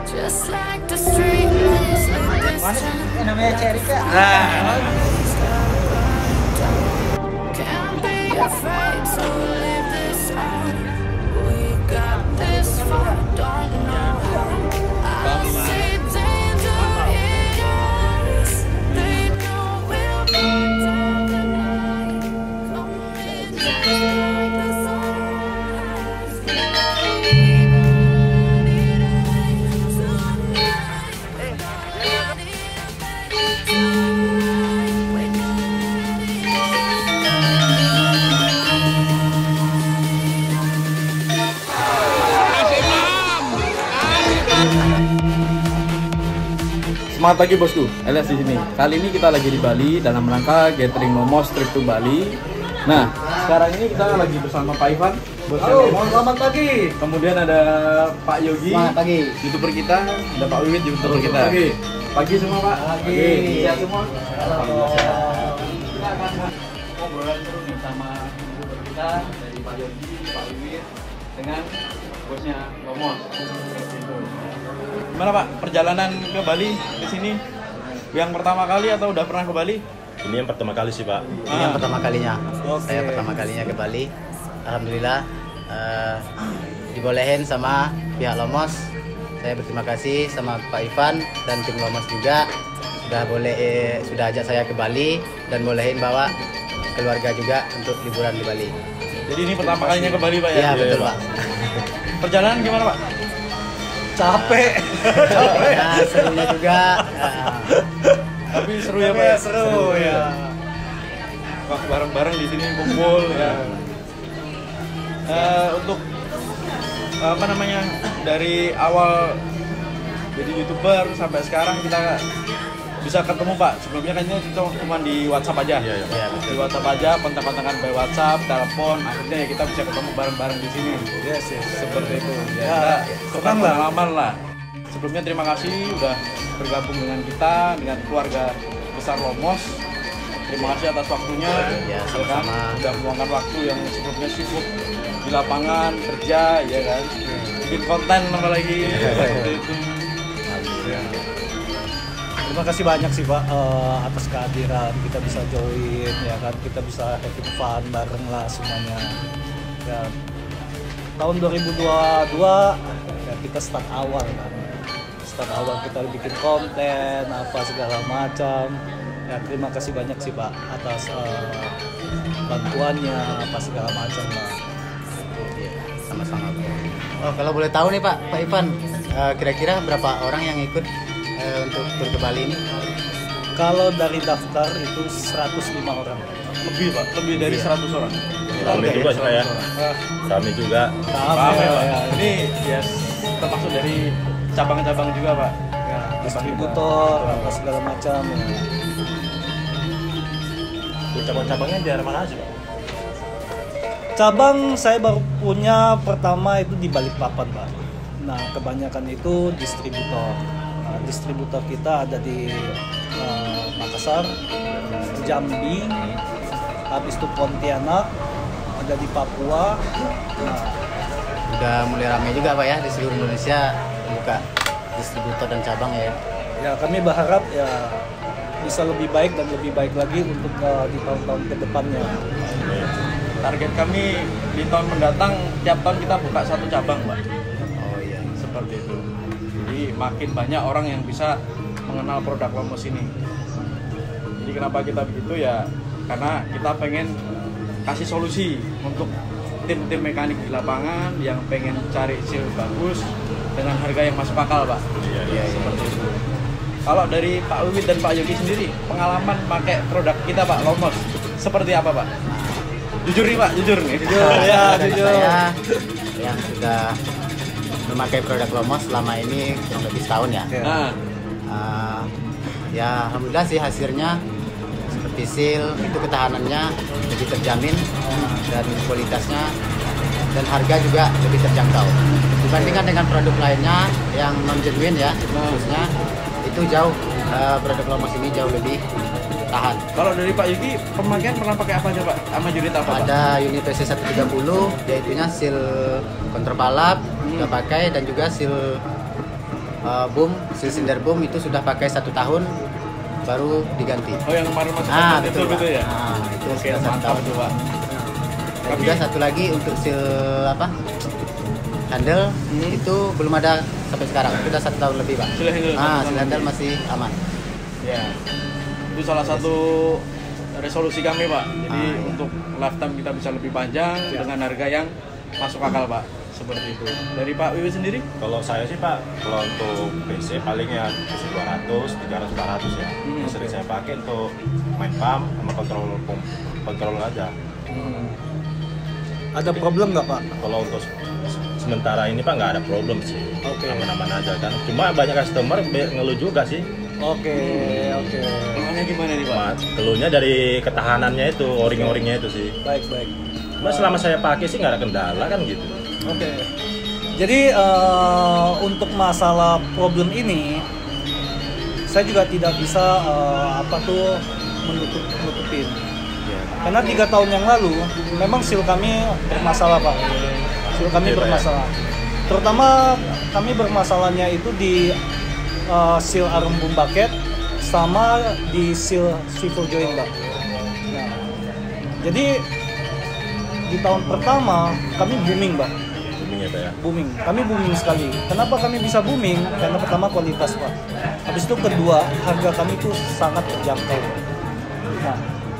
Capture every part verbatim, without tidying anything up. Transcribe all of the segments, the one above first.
Mana sih namanya Cerita? Nah. Semangat pagi bosku, Elias di sini. Kali ini kita lagi di Bali dalam rangka gathering Lomos Trip to Bali. Nah, sekarang ini kita lagi bersama Pak Ivan. Halo, selamat pagi. Kemudian ada Pak Yogi, Selamat pagi. YouTuber kita. Ada Pak Wiwit, YouTuber kita. Pagi. Pagi semua Pak. Pagi. Sehat semua. Alhamdulillah sehat. Kita akan ngobrolan seru nih sama YouTuber kita dari Pak Yogi, Pak Wiwit dengan bosnya Lomos. Gimana Pak perjalanan ke Bali ke sini? Yang pertama kali atau udah pernah ke Bali? Ini yang pertama kali sih Pak. Ini yang pertama kalinya. Oke. Saya pertama kalinya ke Bali. Alhamdulillah uh, dibolehin sama pihak Lomos. Saya berterima kasih sama Pak Ivan dan tim Lomos juga sudah boleh eh, sudah ajak saya ke Bali dan bolehin bawa keluarga juga untuk liburan di Bali. Jadi ini pertama kalinya ke Bali Pak ya? Iya betul Pak. Perjalanan gimana Pak? Capek. Nah, serunya juga. Nah, Tapi seru ya Pak ya? Seru ya. Wah, bareng-bareng di sini kumpul ya. Eh, untuk apa namanya dari awal jadi YouTuber sampai sekarang kita bisa ketemu Pak. Sebelumnya kan ini kita cuma di WhatsApp aja. Iya, iya. ya, Di betul. WhatsApp aja, kontak-kontakan by WhatsApp, telepon. Akhirnya ya kita bisa ketemu bareng-bareng di sini. Yes, yes. Seperti itu. Ya, Ya, kita senang lah. pengalaman lah. Sebelumnya terima kasih udah bergabung dengan kita, dengan keluarga besar Lomos. Terima kasih atas waktunya. Ya, kan? sama-sama. Udah meluangkan waktu yang sebelumnya sibuk di lapangan kerja, ya kan. Bikin konten apalagi. Seperti itu. Terima kasih banyak sih Pak eh, atas kehadiran, kita bisa join ya kan, kita bisa having fun bareng lah semuanya. Ya, tahun dua ribu dua puluh dua ya kita start awal kan, start awal kita bikin konten apa segala macam. Ya terima kasih banyak sih Pak atas eh, bantuannya apa segala macam lah. Iya, sama-sama. Oh, kalau boleh tahu nih Pak, Pak Ivan, eh, kira-kira berapa orang yang ikut eh, untuk tur ke Bali ini? Kalau dari daftar itu seratus lima orang. Lebih Pak, lebih dari Iya. seratus orang. Rame juga sih Pak ya. Ah, Rame juga. paham ya, Pak. ya. Ini ya termasuk dari cabang-cabang juga Pak. Ya, distributor apa segala macam ya. Cabang-cabangnya di daerah mana aja Pak? Cabang saya baru punya pertama itu di Balikpapan Pak. Nah kebanyakan itu distributor. Nah, distributor kita ada di eh, Makassar, Jambi, habis itu Pontianak, ada di Papua. Nah, Udah mulai ramai juga Pak ya di seluruh Indonesia buka distributor dan cabang ya. ya kami berharap ya bisa lebih baik dan lebih baik lagi untuk eh, di tahun-tahun ke depannya. Target kami di tahun mendatang tiap tahun kita buka satu cabang Pak. Oh iya. Seperti itu. Jadi makin banyak orang yang bisa mengenal produk Lomos ini. Jadi kenapa kita begitu ya? Karena kita pengen kasih solusi untuk tim-tim mekanik di lapangan yang pengen cari seal bagus dengan harga yang masuk akal Pak. Iya, Iya, iya. Seperti itu. Kalau dari Pak Wiwit dan Pak Yogi sendiri, pengalaman pakai produk kita Pak Lomos seperti apa Pak? Jujur nih Pak, jujur nih. Jujur ya, Dari jujur. saya yang sudah memakai produk Lomos selama ini kurang lebih setahun ya. Ya. Nah, Uh, ya alhamdulillah sih hasilnya seperti seal itu ketahanannya lebih terjamin dan kualitasnya dan harga juga lebih terjangkau dibandingkan dengan produk lainnya yang non genuine ya khususnya itu jauh uh, produk Lomos ini jauh lebih tahan. kalau dari Pak Yogi, pemakaian pernah pakai apa aja Pak? Sama unit apa Pak? Ada unit P C seratus tiga puluh yaitunya seal kontrbalap Hmm. kita pakai dan juga seal uh, boom, seal cylinder boom itu sudah pakai satu tahun baru diganti. Oh yang kemarin masuk Ah, itu betul, gitu Pak. ya? Ah, itu Oke, sudah satu mantap tahun. tuh Pak. Dan Tapi- juga satu lagi untuk seal apa? Handle Hmm. itu belum ada sampai sekarang. Sudah satu tahun lebih, Pak. Seal handle satu Ah, tahun seal handle lebih. masih aman. Ya, itu salah satu resolusi kami Pak. Jadi Ah, iya. untuk lifetime kita bisa lebih panjang Ya. dengan harga yang masuk akal Pak. Seperti itu. Dari Pak Wiwi sendiri? Kalau saya sih Pak, kalau untuk P C paling ya P C dua ratus, tiga ratus, empat ratus ya. Hmm. Yang sering saya pakai untuk main pump sama kontrol pump, kontrol aja. Ada problem nggak Pak? Kalau untuk sementara ini Pak nggak ada problem sih. Oke. Aman-aman aja kan. Cuma banyak customer be- ngeluh juga sih. Oke, oke. Keluhannya gimana nih Pak? Cuma keluhnya dari ketahanannya itu, o-ring-o-ringnya itu sih. Baik, baik. Cuma selama saya pakai sih nggak ada kendala kan gitu. Oke. Jadi eh, untuk masalah problem ini, saya juga tidak bisa eh, apa tuh menutup nutupin. Karena tiga tahun yang lalu, memang seal kami bermasalah Pak. Seal kami Iya, Pak, ya. bermasalah. Terutama kami bermasalahnya itu di eh, seal arm boom bucket sama di seal swivel joint Pak. Nah, jadi di tahun pertama kami booming Pak. Booming ya Pak ya. Booming. Kami booming sekali. Kenapa kami bisa booming? Karena pertama kualitas Pak. Habis itu kedua harga kami itu sangat terjangkau. Nah,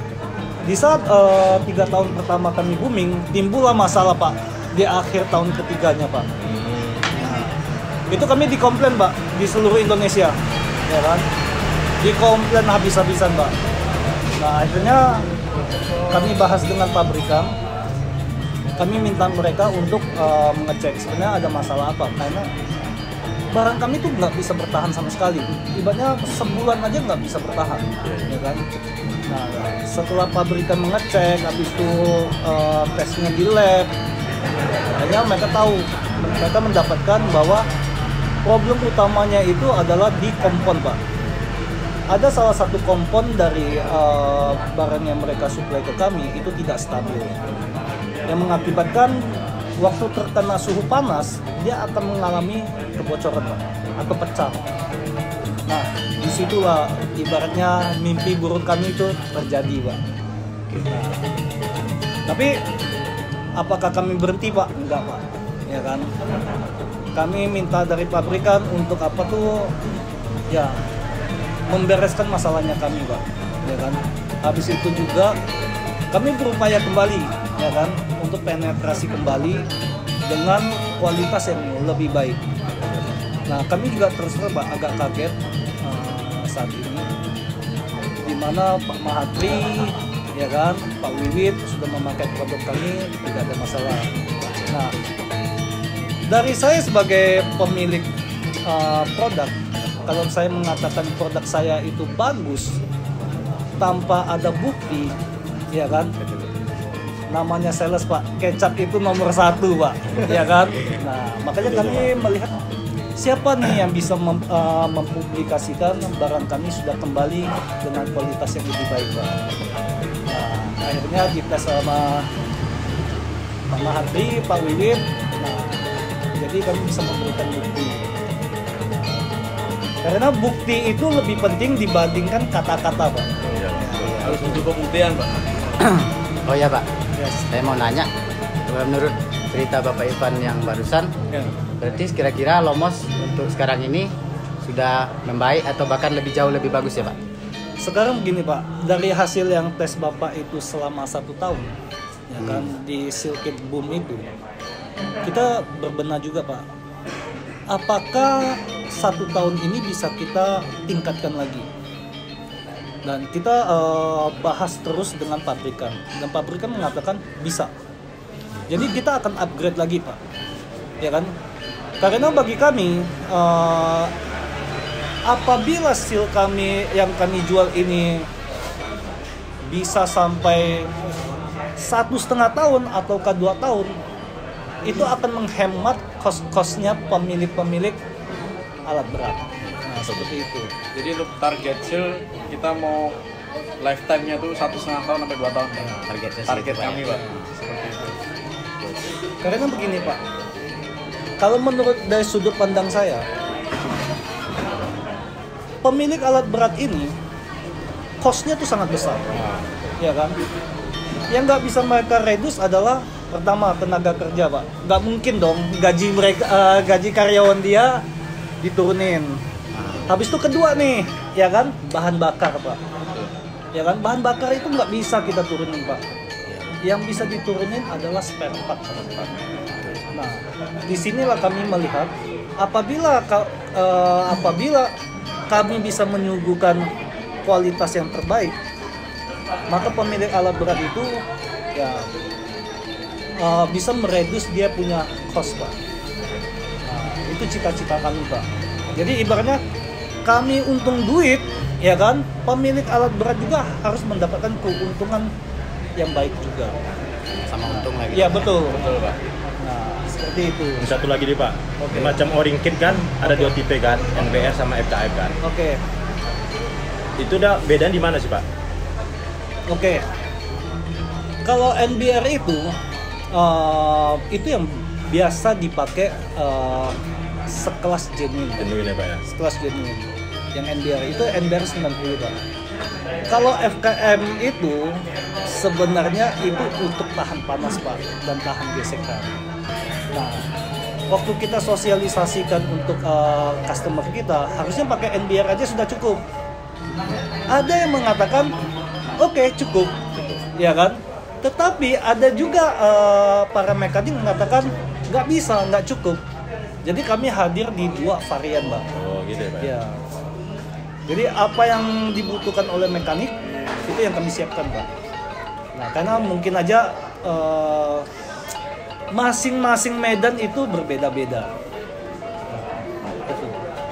di saat eh, tiga tahun pertama kami booming, timbullah masalah Pak di akhir tahun ketiganya Pak. Nah, itu kami dikomplain Pak di seluruh Indonesia, ya kan? Dikomplain habis-habisan Pak. Nah akhirnya kami bahas dengan pabrikan. Kami minta mereka untuk uh, mengecek sebenarnya ada masalah apa, karena barang kami tuh nggak bisa bertahan sama sekali. Ibaratnya sebulan aja nggak bisa bertahan, ya kan? Nah, setelah pabrikan mengecek, habis itu uh, tesnya di lab, akhirnya mereka tahu, mereka mendapatkan bahwa problem utamanya itu adalah di kompon Pak. Ada salah satu kompon dari uh, barang yang mereka suplai ke kami itu tidak stabil, yang mengakibatkan waktu terkena suhu panas dia akan mengalami kebocoran Pak, atau pecah. Nah disitulah ibaratnya mimpi buruk kami itu terjadi Pak. Nah, tapi apakah kami berhenti Pak? Enggak Pak, ya kan? Kami minta dari pabrikan untuk apa tuh ya membereskan masalahnya kami Pak, ya kan? Habis itu juga kami berupaya kembali, ya kan, untuk penetrasi kembali dengan kualitas yang lebih baik. Nah kami juga terus terang Pak agak kaget uh, saat ini, di mana Pak Mahatri, ya kan, Pak Wiwit sudah memakai produk kami, tidak ada masalah. Nah dari saya sebagai pemilik uh, produk, kalau saya mengatakan produk saya itu bagus tanpa ada bukti, ya kan, namanya sales Pak, kecap itu nomor satu Pak, ya kan. Nah makanya kami melihat siapa nih yang bisa mem, uh, mempublikasikan barang kami sudah kembali dengan kualitas yang lebih baik Pak. Nah akhirnya kita sama Pak Mahatri, Pak Wiwit, nah jadi kami bisa memberikan bukti. Karena bukti itu lebih penting dibandingkan kata-kata Pak. Iya. Harus butuh pembuktian Pak. Oh ya Pak, Yes. saya mau nanya, menurut cerita Bapak Ivan yang barusan, Ya. berarti kira-kira Lomos untuk sekarang ini sudah membaik atau bahkan lebih jauh lebih bagus ya Pak? Sekarang begini Pak, dari hasil yang tes Bapak itu selama satu tahun, ya kan, di Silkit Boom itu, kita berbenah juga Pak. Apakah satu tahun ini bisa kita tingkatkan lagi? Dan kita uh, bahas terus dengan pabrikan, dan pabrikan mengatakan bisa. Jadi kita akan upgrade lagi Pak, ya kan? Karena bagi kami, uh, apabila seal kami yang kami jual ini bisa sampai satu setengah tahun ataukah dua tahun, itu akan menghemat kos-kosnya pemilik-pemilik alat berat. Nah, seperti itu. Jadi untuk target seal kita mau lifetime-nya tuh satu setengah tahun sampai dua tahun. Targetnya sih Target itu, Pak, kami ya. Pak. Seperti itu. Karena begini Pak, kalau menurut dari sudut pandang saya, pemilik alat berat ini cost-nya tuh sangat besar, ya kan? Yang nggak bisa mereka reduce adalah pertama tenaga kerja, Pak. Nggak mungkin dong gaji mereka, uh, gaji karyawan dia diturunin. Habis itu kedua nih, ya kan, bahan bakar, Pak. Ya kan, bahan bakar itu nggak bisa kita turunin, Pak. Yang bisa diturunin adalah spare part. Nah, disinilah kami melihat apabila uh, apabila kami bisa menyuguhkan kualitas yang terbaik, maka pemilik alat berat itu ya uh, bisa mereduce dia punya cost, Pak. Nah, itu cita-cita kami, Pak. Jadi ibaratnya kami untung duit, ya kan, pemilik alat berat juga harus mendapatkan keuntungan yang baik juga. Sama untung lagi. Iya betul. Betul, Pak. Nah, seperti itu. Ini satu lagi nih Pak, Oke. macam O-ring kit kan ada Oke. dua tipe kan, N B R sama F K F kan. Oke, Itu udah bedanya di mana sih Pak? oke. Kalau N B R itu, uh, itu yang biasa dipakai uh, sekelas genuine. Genuine ya Pak ya. Sekelas genuine. Yang N B R itu N B R sembilan puluh, Pak. Kalau F K M itu sebenarnya itu untuk tahan panas, Pak, dan tahan gesekan. Nah, waktu kita sosialisasikan untuk uh, customer kita, harusnya pakai N B R aja sudah cukup. Ada yang mengatakan, oke okay, cukup, ya kan? Tetapi ada juga uh, para mekanik mengatakan nggak bisa, nggak cukup. Jadi kami hadir di dua varian, Pak. Oh gitu ya Pak. Ya. Jadi apa yang dibutuhkan oleh mekanik itu yang kami siapkan, Pak. Nah, karena mungkin aja uh, masing-masing medan itu berbeda-beda. Nah, itu.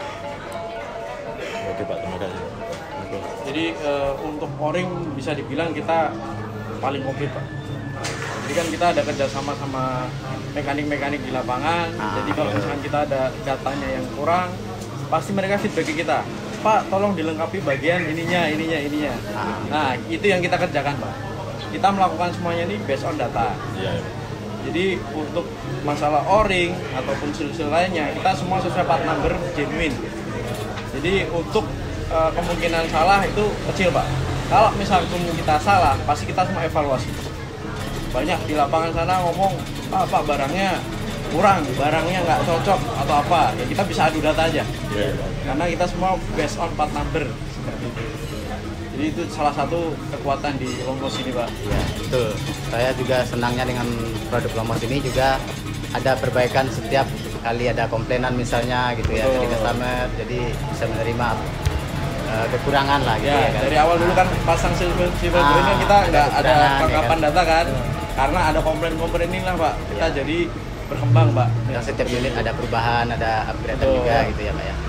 Oke Pak, terima kasih. Oke. Jadi uh, untuk O-ring bisa dibilang kita paling oke, Pak. Jadi kan kita ada kerjasama sama mekanik-mekanik di lapangan. Ah, Jadi kalau iya. misalkan kita ada datanya yang kurang, pasti mereka feedback ke kita. Pak, tolong dilengkapi bagian ininya, ininya, ininya. Ah. Nah, itu yang kita kerjakan, Pak. Kita melakukan semuanya ini based on data. Iya. Ya. Jadi untuk masalah O-ring ataupun sil-sil lainnya, kita semua sesuai part number genuine. Jadi untuk uh, kemungkinan salah itu kecil, Pak. Kalau misalkan kita salah, pasti kita semua evaluasi. Banyak di lapangan sana ngomong, ah, Pak barangnya kurang, barangnya nggak cocok atau apa. Ya kita bisa adu data aja. Iya. Karena kita semua based on part number seperti itu. Jadi itu salah satu kekuatan di Longmos ini, Pak. Ya, betul. Saya juga senangnya dengan produk Longmos ini juga ada perbaikan setiap kali ada komplainan misalnya gitu ya dari Betul. customer, jadi bisa menerima uh, kekurangan lah gitu Ya, ya, kan. dari awal dulu kan pasang silver silver Ah, join kan kita ada nggak ada kekurangan, ya tangkapan kan? data kan, karena ada komplain-komplain ini lah, Pak. Kita Ya. jadi berkembang, Pak. Dan setiap unit ada perubahan, ada upgrade Betul. juga gitu ya Pak ya.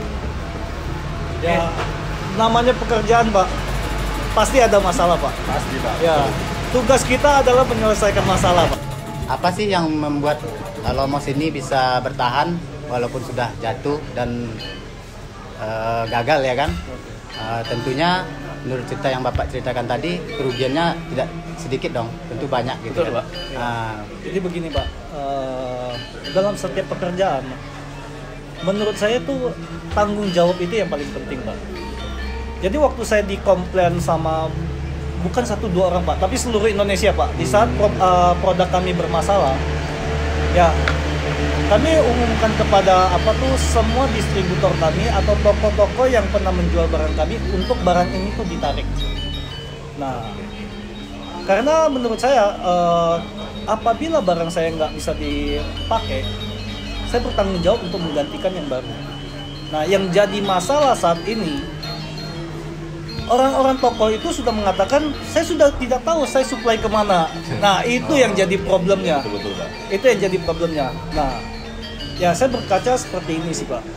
Ya, namanya pekerjaan, Pak. Pasti ada masalah, Pak. Pasti Pak. Ya, tugas kita adalah menyelesaikan masalah, Pak. Apa sih yang membuat uh, Longmos ini bisa bertahan walaupun sudah jatuh dan uh, gagal ya kan? Uh, tentunya menurut cerita yang Bapak ceritakan tadi, kerugiannya tidak sedikit dong, tentu banyak gitu Betul, kan. Pak. Ah, Jadi begini, Pak, eh, dalam setiap pekerjaan, menurut saya tuh tanggung jawab itu yang paling penting, Pak. Jadi waktu saya dikomplain sama bukan satu dua orang, Pak, tapi seluruh Indonesia, Pak, di saat pro- eh, produk kami bermasalah, ya kami umumkan kepada apa tuh semua distributor kami atau toko-toko yang pernah menjual barang kami untuk barang ini tuh ditarik. Nah, karena menurut saya eh, apabila barang saya nggak bisa dipakai, saya bertanggung jawab untuk menggantikan yang baru. Nah, yang jadi masalah saat ini, orang-orang toko itu sudah mengatakan, saya sudah tidak tahu saya supply kemana. Nah, itu yang jadi problemnya. Betul betul Pak. Itu yang jadi problemnya. Nah, ya saya berkaca seperti ini sih, Pak.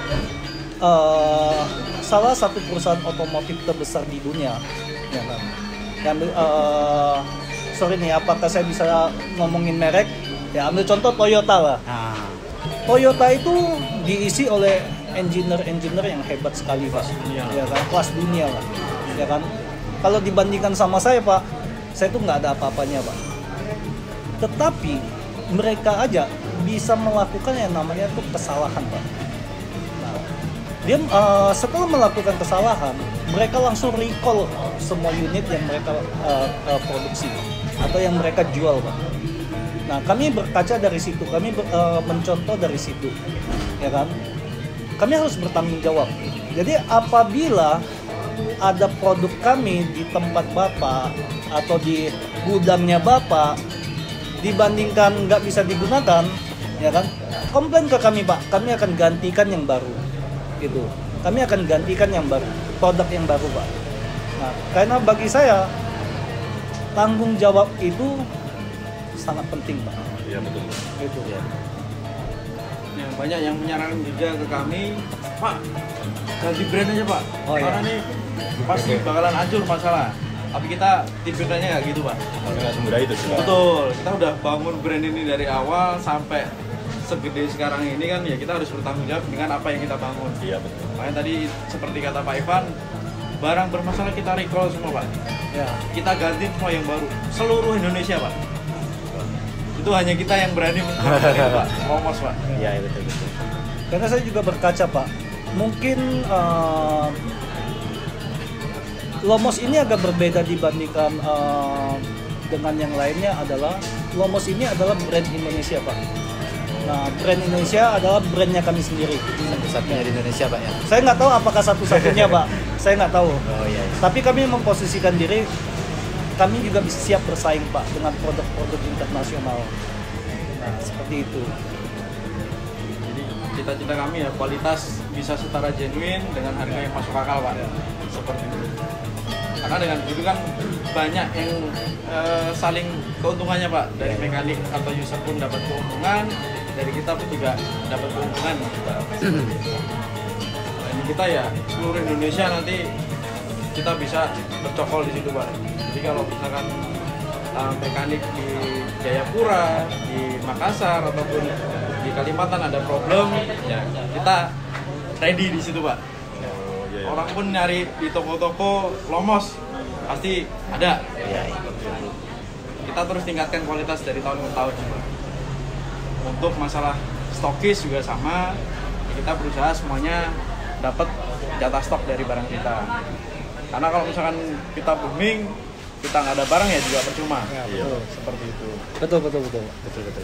Eh, salah satu perusahaan otomotif terbesar di dunia, ya kan. Yang, eh, sorry nih, apakah saya bisa ngomongin merek? Ya, ambil contoh Toyota lah. ah, Toyota itu diisi oleh engineer-engineer yang hebat sekali, Pak. dunia. Ya kan, kelas dunia lah. Ya kan. Kalau dibandingkan sama saya, Pak, saya tuh nggak ada apa-apanya, Pak. Tetapi mereka aja bisa melakukan yang namanya tuh kesalahan, Pak. Nah, dia uh, setelah melakukan kesalahan, mereka langsung recall semua unit yang mereka uh, uh, produksi atau yang mereka jual, Pak. Nah, kami berkaca dari situ, kami ber, uh, mencontoh dari situ, ya kan? Kami harus bertanggung jawab. Jadi apabila ada produk kami di tempat Bapak atau di gudangnya Bapak dibandingkan nggak bisa digunakan, ya kan? Komplain ke kami, Pak. Kami akan gantikan yang baru. Gitu. Kami akan gantikan yang baru, produk yang baru, Pak. Nah, karena bagi saya tanggung jawab itu sangat penting, Pak. Iya betul. Gitu ya. Ya, banyak yang menyarankan juga ke kami, Pak, ganti brand aja Pak. Oh, Karena iya. nih pasti bakalan hancur masalah. Tapi kita tim brandnya nggak gitu Pak. Nggak semudah itu sih. Betul. Kita udah bangun brand ini dari awal sampai segede sekarang ini kan, ya kita harus bertanggung jawab dengan apa yang kita bangun. Iya betul. Makanya tadi seperti kata Pak Ivan, barang bermasalah kita recall semua Pak. Ya. Kita ganti semua yang baru. Seluruh Indonesia Pak. Itu hanya kita yang berani melakukan itu Pak. Lomos Pak. Iya, ya, betul betul. Karena saya juga berkaca, Pak. Mungkin uh, Lomos ini agak berbeda dibandingkan uh, dengan yang lainnya adalah Lomos ini adalah brand Indonesia, Pak. Nah, brand Indonesia adalah brandnya kami sendiri. Satu-satunya di Indonesia, Pak ya. Saya nggak tahu apakah satu-satunya, Pak. Saya nggak tahu. Oh iya. iya. Tapi kami memposisikan diri, kami juga bisa siap bersaing, Pak, dengan produk-produk internasional. Nah, seperti itu. Jadi cita-cita kami ya kualitas bisa setara genuine dengan harga yang masuk akal Pak. Seperti itu. Karena dengan itu kan banyak yang eh, saling keuntungannya Pak. Dari mekanik atau user pun dapat keuntungan, dari kita pun juga dapat keuntungan. Nah, ini kita ya seluruh Indonesia nanti kita bisa bercokol di situ Pak. Jadi kalau misalkan uh, mekanik di Jayapura, di Makassar ataupun di Kalimantan ada problem, ya kita ready di situ Pak. Oh, iya, iya. Orang pun nyari di toko-toko Lomos pasti ada. Iya, iya. Kita terus tingkatkan kualitas dari tahun ke tahun Pak. Untuk masalah stokis juga sama, kita berusaha semuanya dapat jatah stok dari barang kita. Karena kalau misalkan kita booming, kita nggak ada barang ya juga percuma. Ya, Iya. betul. Seperti itu. Betul, betul, betul. Betul betul.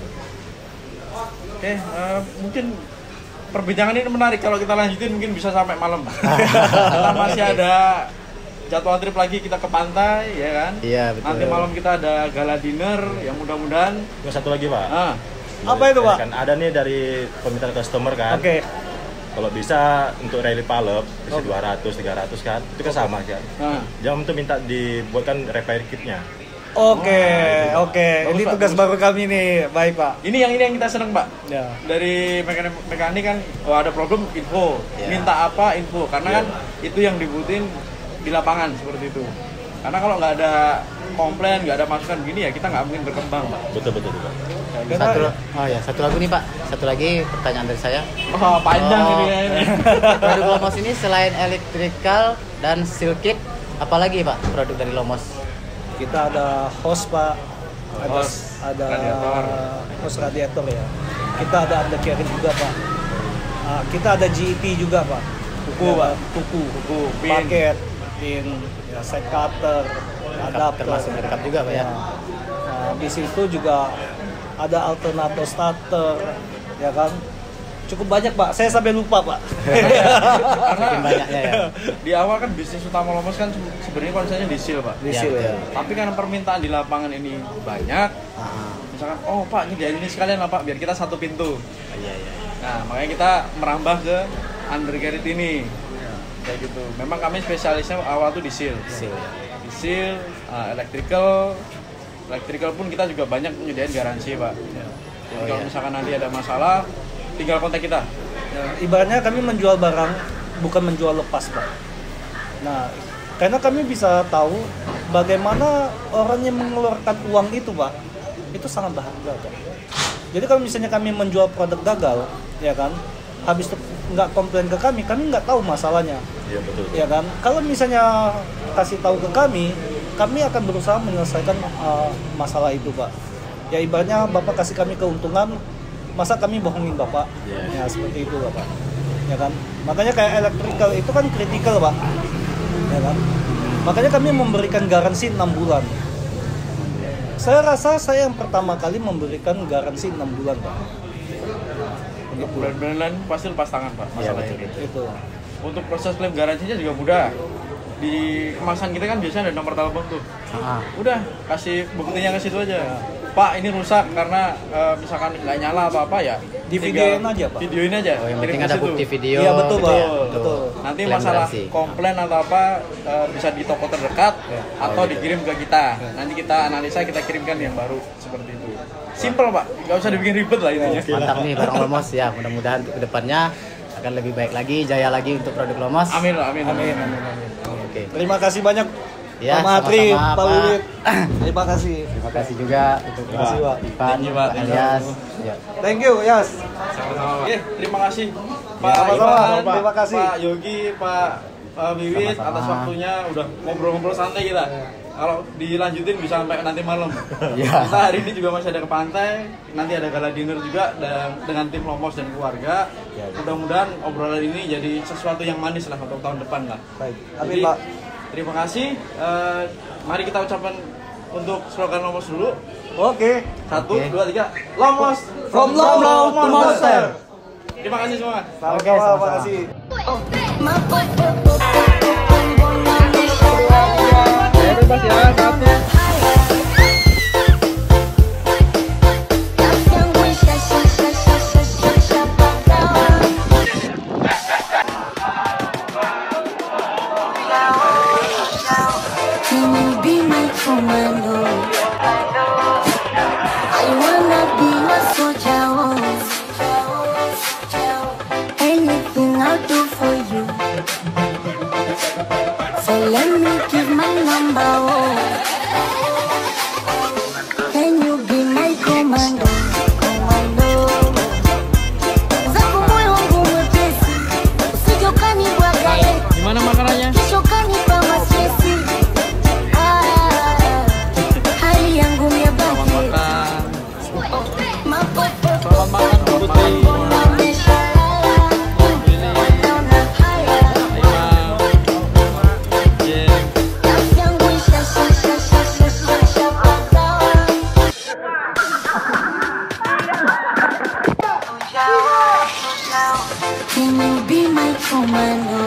Oke, eh, mungkin perbincangan ini menarik. Kalau kita lanjutin mungkin bisa sampai malam. Kita masih ada jadwal trip lagi, kita ke pantai, ya kan? Iya, betul. Nanti malam kita ada gala dinner, yang mudah-mudahan. Terus satu lagi Pak. Ah, Apa itu, Pak? Kan ada nih dari permintaan customer kan. Oke. Kalau bisa untuk rally palep bisa Oke. dua ratus, tiga ratus kan. Itu kan sama kan. nah. Jangan tuh minta dibuatkan repair kitnya. Oke, Wah, oke. bagus, Ini Pak, tugas bagus. baru kami nih. Baik, Pak. Ini yang ini yang kita seneng Pak. Ya. Dari mekanik, mekanik kan, oh ada problem info, Ya. minta apa info, karena Ya. kan itu yang dibutuhin di lapangan seperti itu. Karena kalau nggak ada komplain, nggak ada masukan begini ya kita nggak mungkin berkembang Pak. Betul betul betul. Karena- Satu, oh ya, satu lagi nih Pak. Satu lagi pertanyaan dari saya. Oh panjang Oh. ini ya ini. Produk Lomos ini selain electrical dan seal kit, apalagi Pak produk dari Lomos? Kita ada hose, Pak. Ada, Hose, ada radiator. hose radiator ya. Kita ada undercarriage juga, Pak. Ah, kita ada G E P juga, Pak. Kuku, Ya, Pak. Kuku, Kuku, pin. paket, pin, ya, side cutter, adapter. termasuk lengkap juga, Pak, ya? Nah, di situ juga ada alternator starter, ya kan? Cukup banyak, Pak. Saya sampai lupa, Pak. Karena Saking banyaknya ya. di awal kan bisnis utama Lomos kan sebenarnya konsepnya di seal Pak. Di Iya, seal, betul. ya. Tapi karena permintaan di lapangan ini banyak, Ah, misalkan oh Pak ini jadi ini sekalian lah Pak biar kita satu pintu. iya iya. Nah makanya kita merambah ke undercarriage ini. Kayak gitu. Memang kami spesialisnya awal tuh di seal. Seal ya. Di seal, uh, electrical, electrical pun kita juga banyak menyediakan garansi Pak. Jadi Oh, kalau iya. misalkan nanti ada masalah, tinggal kontak kita. Ya, ibaratnya kami menjual barang bukan menjual lepas, Pak. Nah, karena kami bisa tahu bagaimana orang yang mengeluarkan uang itu, Pak, itu sangat berharga, Pak. Jadi kalau misalnya kami menjual produk gagal, ya kan, habis itu nggak komplain ke kami, kami nggak tahu masalahnya, Iya betul. ya kan. Kalau misalnya kasih tahu ke kami, kami akan berusaha menyelesaikan uh, masalah itu, Pak. Ya ibaratnya Bapak kasih kami keuntungan, masa kami bohongin Bapak? Iya. Ya seperti itu, Bapak. ya kan. Makanya kayak electrical itu kan kritikal Pak, ya kan. Makanya kami memberikan garansi enam bulan. Saya rasa saya yang pertama kali memberikan garansi enam bulan Pak. Untuk brand-brand lain pasti lepas tangan Pak Iya, masalah betul, ini. betul. Itu. Untuk proses klaim garansinya juga mudah. Di kemasan kita kan biasanya ada nomor telepon tuh. Ah, Udah kasih buktinya ke situ aja. Pak ini rusak karena eh, misalkan nggak nyala apa apa ya. Di tinggal videoin aja, Pak. Videoin aja. oh, yang kirim penting ke ada situ. bukti video. Iya, betul, gitu Pak. ya. Betul. Nanti Klaim masalah garansi. komplain atau apa eh, bisa di toko terdekat Ya. atau Oh, gitu. dikirim ke kita. Nanti kita analisa, kita kirimkan yang baru seperti itu. Simple Pak, nggak usah dibikin ribet lah intinya. Mantap nih barang Lomos ya. Mudah-mudahan untuk kedepannya akan lebih baik lagi, jaya lagi untuk produk Lomos. Amin amin Amin, amin, amin. Oke. Terima kasih banyak Ya, Pak Matri, sama-sama, Pak Pak. Wiwit. Terima kasih. Terima kasih juga untuk Terima kasih, Pak. Ipan, Thank you, Pak. Pak Elias. Ya. Thank you, Yas. Sama-sama. Oke, terima kasih Pak Ya, sama-sama. Ivan, Terima kasih. Pak Yogi, Pak uh, Wiwit Sama-sama. atas waktunya udah ngobrol-ngobrol santai kita. Kalau dilanjutin bisa sampai nanti malam. Ya. Kita hari ini juga masih ada ke pantai, nanti ada gala dinner juga dan dengan tim Lomos dan keluarga. Ya, ya. Mudah-mudahan obrolan ini jadi sesuatu yang manis lah untuk tahun depan lah. Baik. Jadi, Amin, Pak. terima kasih. Eh, mari kita ucapkan untuk slogan Lomos dulu. Oke. Satu, Oke. dua, tiga. Lomos From Lomlo to Monster. Terima kasih semua. Sama-sama, Oke, sama-sama. Terima kasih. Ya bebas ya, satu. Can you be my commando? I wanna be a soldier. Oh. Anything I'll do for you. So let me give my number. Oh. Can you be my commando? Commando. Zako moyo wangu mwepesi, usije ukanibwaga eh. Gimana makanannya? Kesho kanipa mastresi. Ah, hali yangu mebaki. Mapopo Selamat makan Putri. ameshalala. Naona haya. Nafsi yangu ishashashashashashapagawa. Can you be my commando?